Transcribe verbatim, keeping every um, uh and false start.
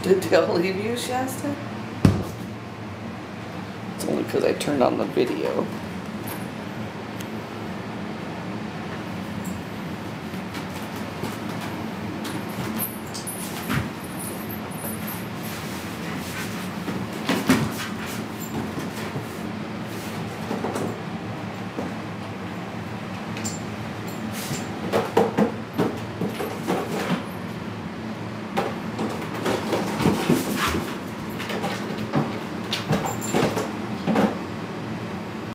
Did Dale leave you, Shasta? It's only because I turned on the video.